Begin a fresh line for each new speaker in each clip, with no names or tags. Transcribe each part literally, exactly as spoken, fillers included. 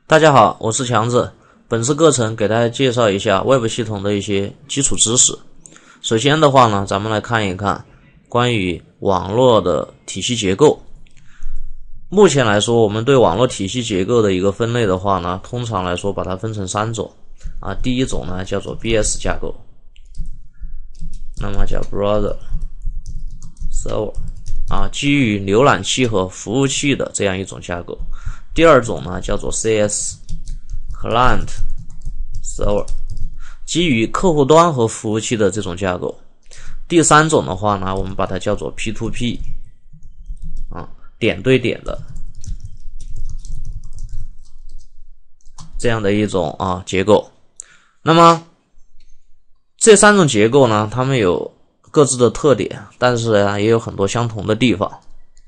大家好，我是强子。本次课程给大家介绍一下 Web 系统的一些基础知识。首先的话呢，咱们来看一看关于网络的体系结构。目前来说，我们对网络体系结构的一个分类的话呢，通常来说把它分成三种啊。第一种呢叫做 B S 架构，那么叫 Browser Server 啊，基于浏览器和服务器的这样一种架构。第二种呢叫做 C S Client Server， 基于客户端和服务器的这种架构。第三种的话呢，我们把它叫做 P to P 啊，点对点的这样的一种啊结构。那么这三种结构呢，它们有各自的特点，但是呢也有很多相同的地方。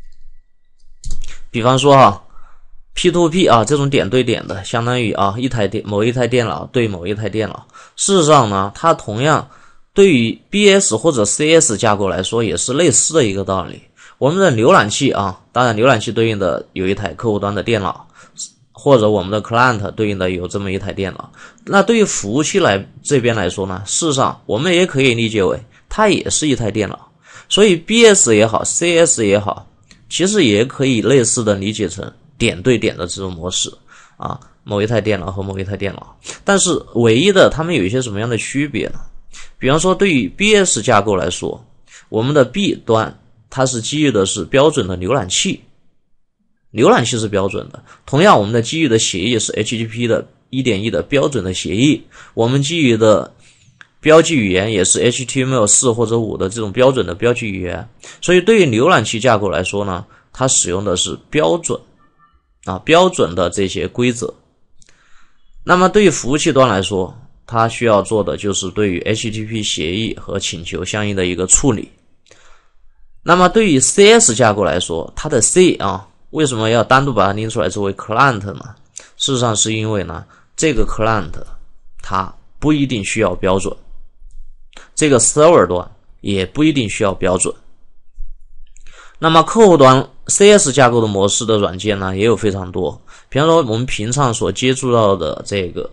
比方说哈P to P 啊，这种点对点的，相当于啊一台电某一台电脑对某一台电脑。事实上呢，它同样对于 B S 或者 C S 架构来说也是类似的一个道理。我们的浏览器啊，当然浏览器对应的有一台客户端的电脑，或者我们的 client 对应的有这么一台电脑。那对于服务器来这边来说呢，事实上我们也可以理解为它也是一台电脑。所以 B S 也好 C S 也好，其实也可以类似的理解成点对点的这种模式啊，某一台电脑和某一台电脑。但是唯一的它们有一些什么样的区别呢？比方说对于 B S 架构来说，我们的 B 端它是基于的是标准的浏览器，浏览器是标准的。同样我们的基于的协议是 H T T P 的 一点一 的标准的协议，我们基于的标记语言也是 H T M L 四 或者五的这种标准的标记语言。所以对于浏览器架构来说呢，它使用的是标准啊，标准的这些规则。那么对于服务器端来说，它需要做的就是对于 H T T P 协议和请求相应的一个处理。那么对于 C S 架构来说，它的 C 啊，为什么要单独把它拎出来作为 client 呢？事实上是因为呢，这个 client 它不一定需要标准，这个 server 端也不一定需要标准。那么客户端 C S 架构的模式的软件呢，也有非常多。比方说我们平常所接触到的这个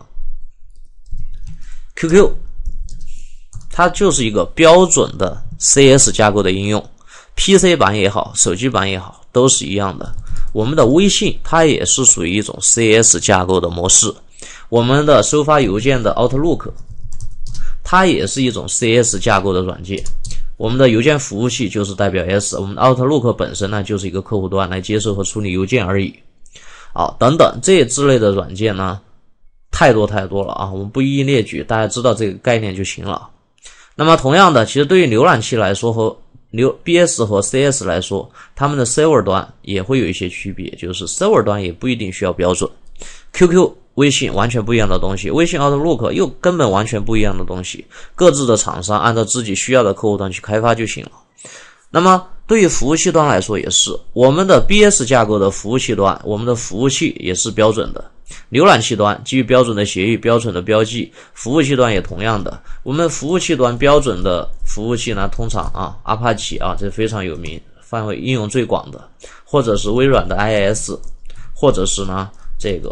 Q Q， 它就是一个标准的 C S 架构的应用， P C 版也好，手机版也好，都是一样的。我们的微信它也是属于一种 C S 架构的模式，我们的收发邮件的 Outlook 它也是一种 C S 架构的软件。我们的邮件服务器就是代表 S， 我们的 Outlook 本身呢就是一个客户端来接收和处理邮件而已。好，等等这之类的软件呢，太多太多了啊，我们不一一列举，大家知道这个概念就行了。那么同样的，其实对于浏览器来说和 B S 和 C S 来说，它们的 server 端也会有一些区别，就是 server 端也不一定需要标准。Q Q 微信完全不一样的东西，微信 Outlook 又根本完全不一样的东西，各自的厂商按照自己需要的客户端去开发就行了。那么对于服务器端来说也是，我们的 B S 架构的服务器端，我们的服务器也是标准的，浏览器端基于标准的协议、标准的标记，服务器端也同样的。我们服务器端标准的服务器呢，通常啊 Apache 啊，这非常有名，范围应用最广的，或者是微软的 I I S， 或者是呢这个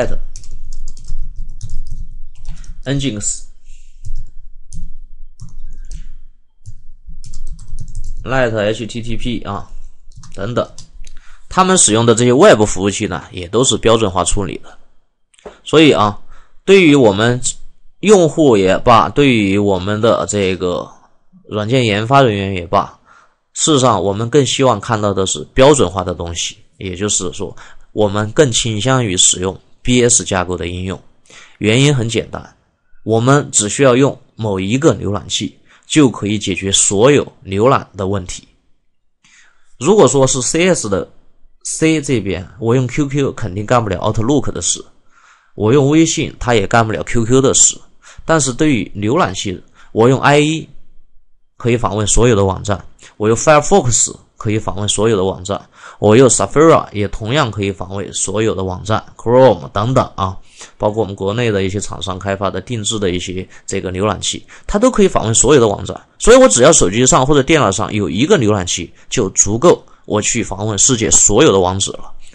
Tomcat、Nginx、Lite H T T P 啊等等，他们使用的这些 Web 服务器呢，也都是标准化处理的。所以啊，对于我们用户也罢，对于我们的这个软件研发人员也罢，事实上我们更希望看到的是标准化的东西，也就是说我们更倾向于使用 B S 架构的应用。原因很简单，我们只需要用某一个浏览器就可以解决所有浏览的问题。如果说是 C S 的 C 这边，我用 Q Q 肯定干不了 Outlook 的事，我用微信它也干不了 Q Q 的事。但是对于浏览器，我用 I E 可以访问所有的网站，我用 Firefox 可以访问所有的网站，我用 Safari 也同样可以访问所有的网站 Chrome 等等啊，包括我们国内的一些厂商开发的定制的一些这个浏览器，它都可以访问所有的网站。所以我只要手机上或者电脑上有一个浏览器就足够我去访问世界所有的网址了。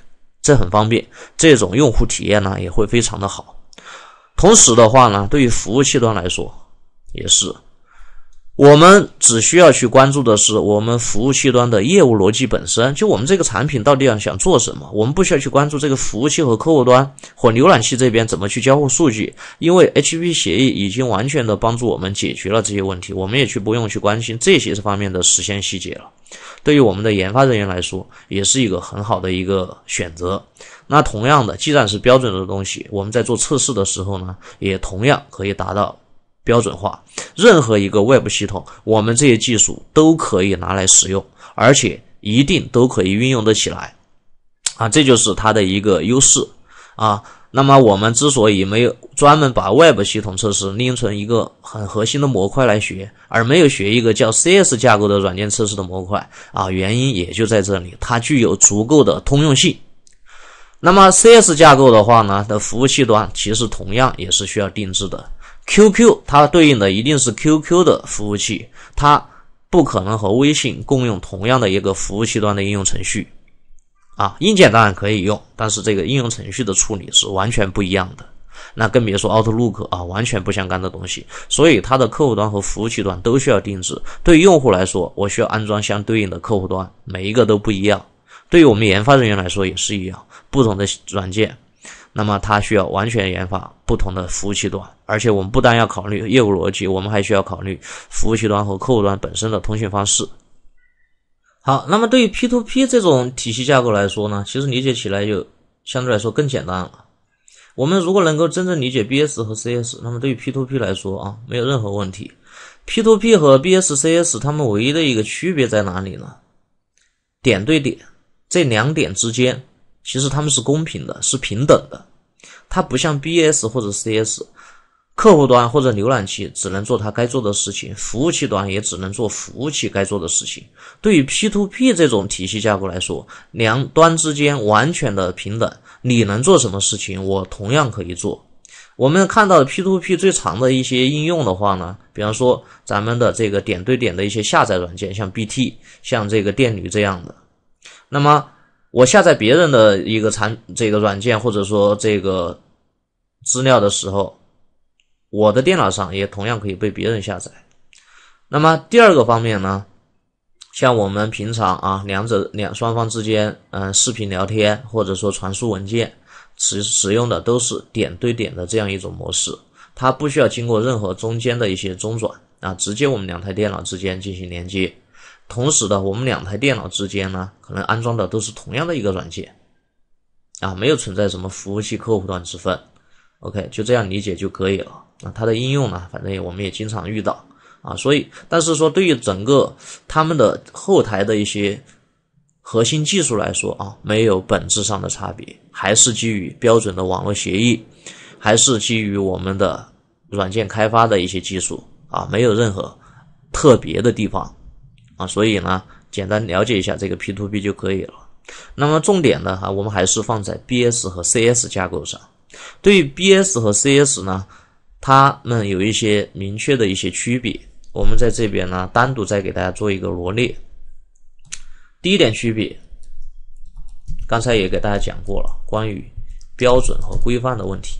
这很方便，这种用户体验呢也会非常的好。同时的话呢，对于服务器端来说也是，我们只需要去关注的是我们服务器端的业务逻辑本身，就我们这个产品到底要想做什么，我们不需要去关注这个服务器和客户端或浏览器这边怎么去交互数据，因为 H T T P 协议已经完全的帮助我们解决了这些问题，我们也去不用去关心这些方面的实现细节了。对于我们的研发人员来说，也是一个很好的一个选择。那同样的，既然是标准的东西，我们在做测试的时候呢，也同样可以达到标准化。任何一个 Web 系统，我们这些技术都可以拿来使用，而且一定都可以运用得起来啊，这就是它的一个优势啊。那么我们之所以没有专门把 Web 系统测试拎成一个很核心的模块来学，而没有学一个叫 C S 架构的软件测试的模块啊，原因也就在这里，它具有足够的通用性。那么 C S 架构的话呢，的服务器端其实同样也是需要定制的。Q Q 它对应的一定是 Q Q 的服务器，它不可能和微信共用同样的一个服务器端的应用程序啊。硬件当然可以用，但是这个应用程序的处理是完全不一样的，那更别说 Outlook 啊，完全不相干的东西。所以它的客户端和服务器端都需要定制。对于用户来说，我需要安装相对应的客户端，每一个都不一样。对于我们研发人员来说也是一样，不同的软件，那么它需要完全研发不同的服务器端，而且我们不单要考虑业务逻辑，我们还需要考虑服务器端和客户端本身的通讯方式。好，那么对于 P to P 这种体系架构来说呢，其实理解起来就相对来说更简单了。我们如果能够真正理解 B S 和 C S， 那么对于 P to P 来说啊，没有任何问题。P to P 和 B S、C S 它们唯一的一个区别在哪里呢？点对点，这两点之间其实它们是公平的，是平等的。它不像 B S 或者 C S， 客户端或者浏览器只能做它该做的事情，服务器端也只能做服务器该做的事情。对于 P to P 这种体系架构来说，两端之间完全的平等，你能做什么事情，我同样可以做。我们看到的 P to P 最长的一些应用的话呢，比方说咱们的这个点对点的一些下载软件，像 B T， 像这个电驴这样的。那么我下载别人的一个产这个软件或者说这个资料的时候，我的电脑上也同样可以被别人下载。那么第二个方面呢，像我们平常啊两者两双方之间嗯视频聊天或者说传输文件使使用的都是点对点的这样一种模式，它不需要经过任何中间的一些中转啊，直接我们两台电脑之间进行连接。同时的，我们两台电脑之间呢，可能安装的都是同样的一个软件啊，没有存在什么服务器客户端之分。OK， 就这样理解就可以了。啊，它的应用呢，反正我们也经常遇到啊，所以但是说对于整个他们的后台的一些核心技术来说啊，没有本质上的差别，还是基于标准的网络协议，还是基于我们的软件开发的一些技术啊，没有任何特别的地方啊，所以呢，简单了解一下这个 P to P 就可以了。那么重点呢，啊，我们还是放在 B S 和 C S 架构上。对于 B S 和 C S 呢，它们有一些明确的一些区别，我们在这边呢单独再给大家做一个罗列。第一点区别，刚才也给大家讲过了，关于标准和规范的问题。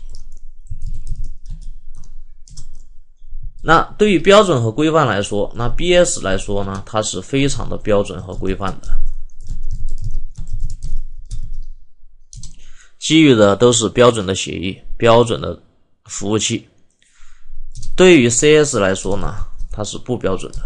那对于标准和规范来说，那 B S 来说呢，它是非常的标准和规范的，基于的都是标准的协议、标准的服务器。对于 C S 来说呢，它是不标准的。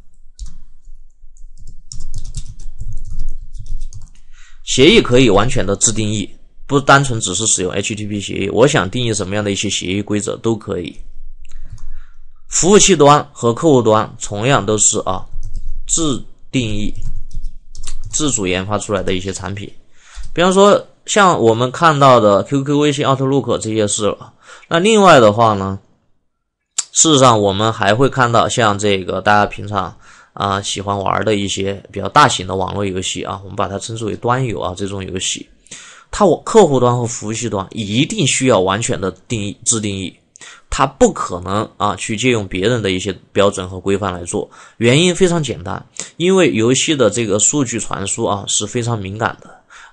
协议可以完全的自定义，不单纯只是使用 H T T P 协议，我想定义什么样的一些协议规则都可以。服务器端和客户端同样都是啊自定义、自主研发出来的一些产品。比方说像我们看到的 Q Q、微信、Outlook 这些是了。那另外的话呢，事实上我们还会看到像这个大家平常啊喜欢玩的一些比较大型的网络游戏啊，我们把它称之为端游啊，这种游戏，它客户端和服务器端一定需要完全的定义自定义。它不可能啊去借用别人的一些标准和规范来做，原因非常简单，因为游戏的这个数据传输啊是非常敏感的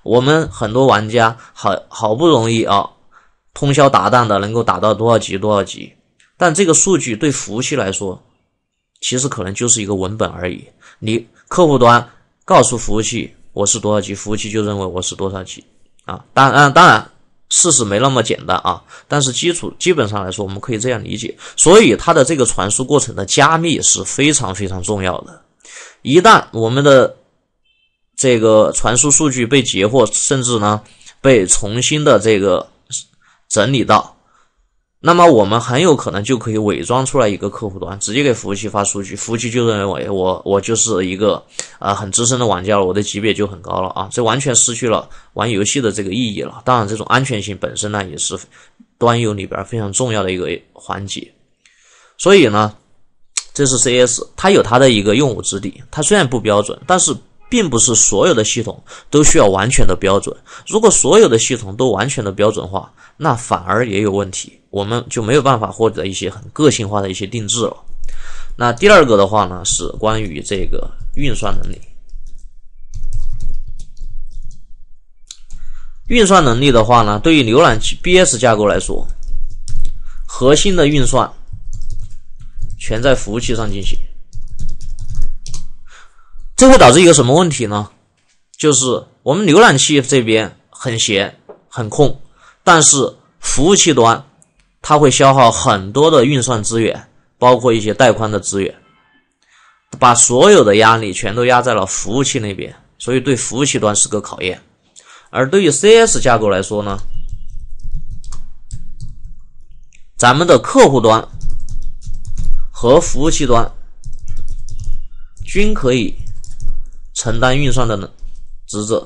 我们很多玩家好好不容易啊，通宵达旦的能够达到多少级多少级，但这个数据对服务器来说，其实可能就是一个文本而已。你客户端告诉服务器我是多少级，服务器就认为我是多少级啊。当然，当然事实没那么简单啊，但是基础基本上来说，我们可以这样理解。所以它的这个传输过程的加密是非常非常重要的。一旦我们的这个传输数据被截获，甚至呢被重新的这个整理到，那么我们很有可能就可以伪装出来一个客户端，直接给服务器发数据，服务器就认为我我就是一个呃很资深的玩家了，我的级别就很高了啊，这完全失去了玩游戏的这个意义了。当然，这种安全性本身呢也是端游里边非常重要的一个环节。所以呢，这是 C S， 它有它的一个用武之地，它虽然不标准，但是并不是所有的系统都需要完全的标准。如果所有的系统都完全的标准化，那反而也有问题，我们就没有办法获得一些很个性化的一些定制了。那第二个的话呢，是关于这个运算能力。运算能力的话呢，对于浏览器 B S 架构来说，核心的运算全在服务器上进行。这会导致一个什么问题呢？就是我们浏览器这边很闲很空，但是服务器端它会消耗很多的运算资源，包括一些带宽的资源，把所有的压力全都压在了服务器那边，所以对服务器端是个考验。而对于 C S 架构来说呢，咱们的客户端和服务器端均可以承担运算的职责，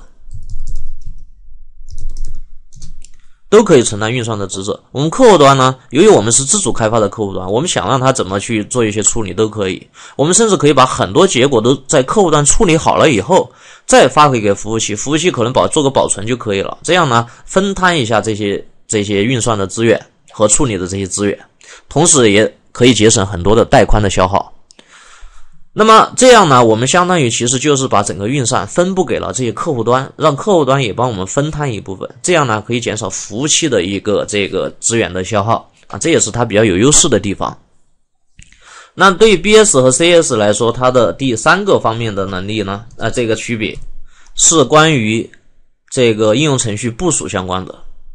都可以承担运算的职责。我们客户端呢，由于我们是自主开发的客户端，我们想让它怎么去做一些处理都可以，我们甚至可以把很多结果都在客户端处理好了以后再发回给服务器，服务器可能保做个保存就可以了。这样呢，分摊一下这些这些运算的资源和处理的这些资源，同时也可以节省很多的带宽的消耗。那么这样呢，我们相当于其实就是把整个运算分布给了这些客户端，让客户端也帮我们分摊一部分，这样呢可以减少服务器的一个这个资源的消耗啊，这也是它比较有优势的地方。那对于 B S 和 C S 来说，它的第三个方面的能力呢，呃，这个区别是关于这个应用程序部署相关的。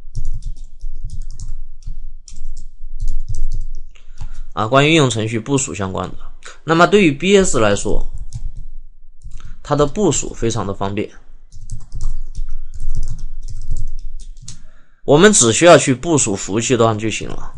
啊，关于应用程序部署相关的。那么对于 B S 来说，它的部署非常的方便，我们只需要去部署服务器端就行了。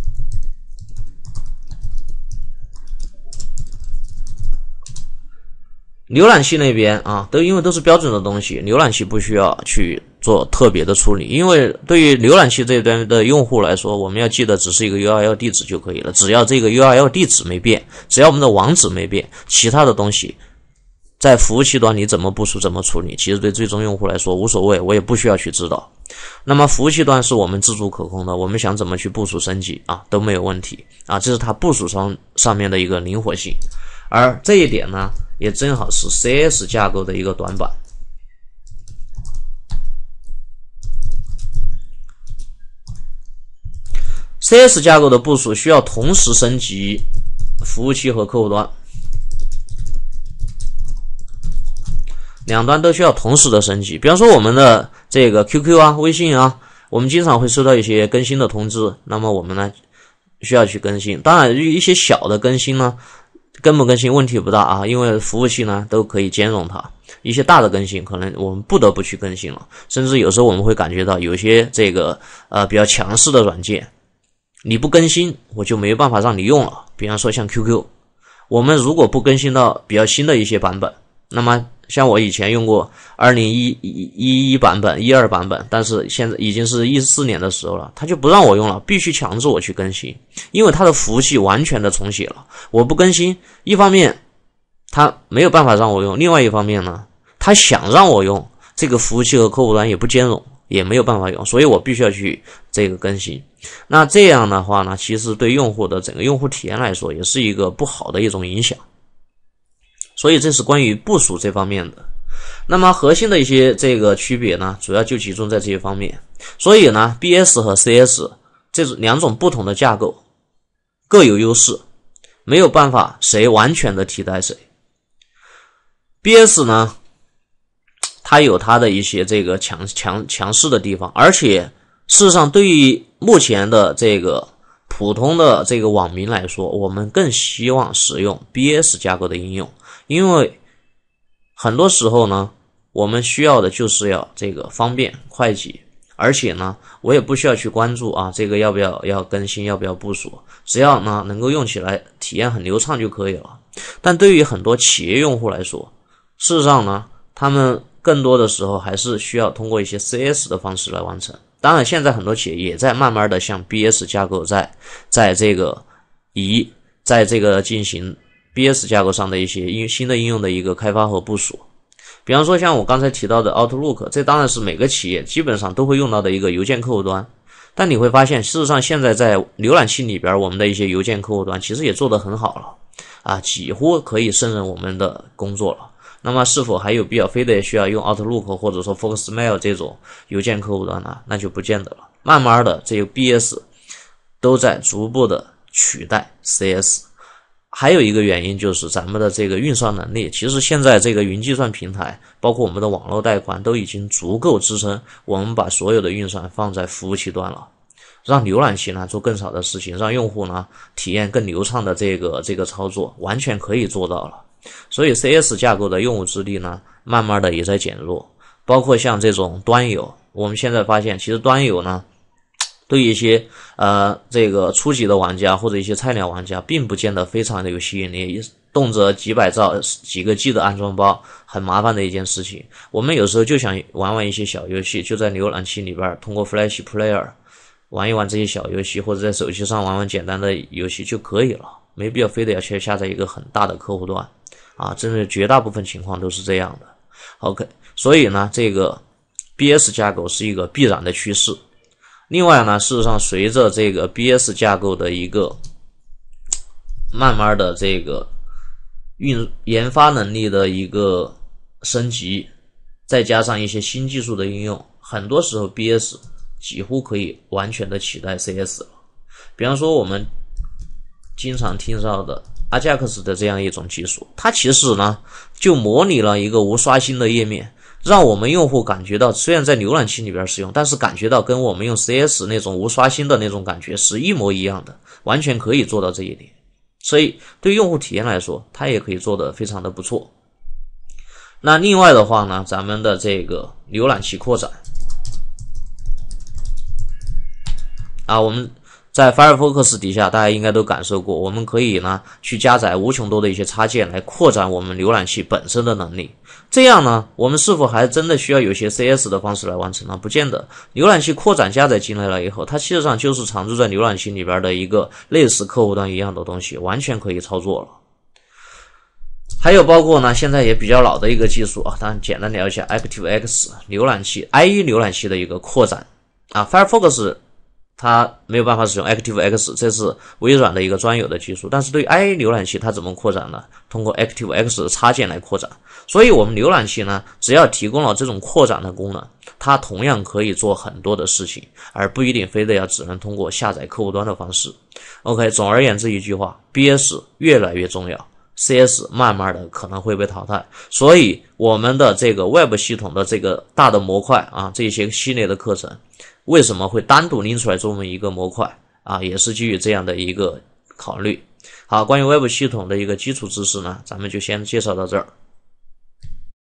浏览器那边啊，都因为都是标准的东西，浏览器不需要去做特别的处理，因为对于浏览器这边的用户来说，我们要记得只是一个 U R L 地址就可以了，只要这个 U R L 地址没变，只要我们的网址没变，其他的东西在服务器端你怎么部署怎么处理，其实对最终用户来说无所谓，我也不需要去知道。那么服务器端是我们自主可控的，我们想怎么去部署升级啊都没有问题啊，这是它部署上上面的一个灵活性。而这一点呢，也正好是 C S 架构的一个短板。C S 架构的部署需要同时升级服务器和客户端，两端都需要同时的升级。比方说我们的这个 Q Q 啊、微信啊，我们经常会收到一些更新的通知，那么我们呢需要去更新。当然一些小的更新呢，更不更新问题不大啊，因为服务器呢都可以兼容它。一些大的更新可能我们不得不去更新了，甚至有时候我们会感觉到有些这个呃比较强势的软件，你不更新我就没有办法让你用了。比方说像 Q Q， 我们如果不更新到比较新的一些版本，那么像我以前用过二零一一版本、十二版本，但是现在已经是十四年的时候了，它就不让我用了，必须强制我去更新，因为它的服务器完全的重写了。我不更新，一方面它没有办法让我用，另外一方面呢，它想让我用，这个服务器和客户端也不兼容，也没有办法用，所以我必须要去这个更新。那这样的话呢，其实对用户的整个用户体验来说，也是一个不好的一种影响。所以这是关于部署这方面的。 那么核心的一些这个区别呢，主要就集中在这些方面。所以呢 B S 和 C S 这两种不同的架构各有优势，没有办法谁完全的替代谁。B S 呢，它有它的一些这个强强强势的地方，而且事实上对于目前的这个普通的这个网民来说，我们更希望使用 B S 架构的应用，因为很多时候呢，我们需要的就是要这个方便快捷，而且呢，我也不需要去关注啊，这个要不要要更新，要不要部署，只要呢能够用起来体验很流畅就可以了。但对于很多企业用户来说，事实上呢，他们更多的时候还是需要通过一些 C S 的方式来完成。当然，现在很多企业也在慢慢的向 B S 架构在在这个移，在这个进行 B S 架构上的一些应新的应用的一个开发和部署。比方说像我刚才提到的 Outlook， 这当然是每个企业基本上都会用到的一个邮件客户端。但你会发现，事实上现在在浏览器里边，我们的一些邮件客户端其实也做得很好了啊，几乎可以胜任我们的工作了。那么是否还有必要非得需要用 Outlook 或者说 Foxmail 这种邮件客户端呢？那就不见得了。慢慢的，这个 B S 都在逐步的取代 C S。还有一个原因就是咱们的这个运算能力，其实现在这个云计算平台，包括我们的网络带宽，都已经足够支撑我们把所有的运算放在服务器端了，让浏览器呢做更少的事情，让用户呢体验更流畅的这个这个操作，完全可以做到了。所以 C S 架构的用武之地呢，慢慢的也在减弱。包括像这种端游，我们现在发现，其实端游呢，对于一些呃这个初级的玩家或者一些菜鸟玩家，并不见得非常的有吸引力，动辄几百兆、几个 G 的安装包，很麻烦的一件事情。我们有时候就想玩玩一些小游戏，就在浏览器里边通过 Flash Player 玩一玩这些小游戏，或者在手机上玩玩简单的游戏就可以了，没必要非得要去下载一个很大的客户端啊，真的绝大部分情况都是这样的。OK， 所以呢，这个 B S 架构是一个必然的趋势。另外呢，事实上随着这个 B S 架构的一个慢慢的这个运研发能力的一个升级，再加上一些新技术的应用，很多时候 B S 几乎可以完全的取代 C S 了。比方说我们经常听到的 Ajax 的这样一种技术，它其实呢就模拟了一个无刷新的页面，让我们用户感觉到虽然在浏览器里边使用，但是感觉到跟我们用 C S 那种无刷新的那种感觉是一模一样的，完全可以做到这一点。所以对用户体验来说，它也可以做得非常的不错。那另外的话呢，咱们的这个浏览器扩展啊，我们在 Firefox 底下大家应该都感受过，我们可以呢去加载无穷多的一些插件来扩展我们浏览器本身的能力。这样呢，我们是否还真的需要有些 C S 的方式来完成呢？不见得。浏览器扩展加载进来了以后，它其实上就是常驻在浏览器里边的一个类似客户端一样的东西，完全可以操作了。还有包括呢，现在也比较老的一个技术啊，当然简单聊一下 ActiveX 浏览器 I E 浏览器的一个扩展啊 ，Firefox 它没有办法使用 ActiveX， 这是微软的一个专有的技术。但是对于 I E 浏览器它怎么扩展呢？通过 ActiveX 的插件来扩展。所以我们浏览器呢，只要提供了这种扩展的功能，它同样可以做很多的事情，而不一定非得要只能通过下载客户端的方式。OK， 总而言之一句话 ，B S 越来越重要。C S 慢慢的可能会被淘汰，所以我们的这个 Web 系统的这个大的模块啊，这些系列的课程为什么会单独拎出来做这么一个模块啊，也是基于这样的一个考虑。好，关于 Web 系统的一个基础知识呢，咱们就先介绍到这儿。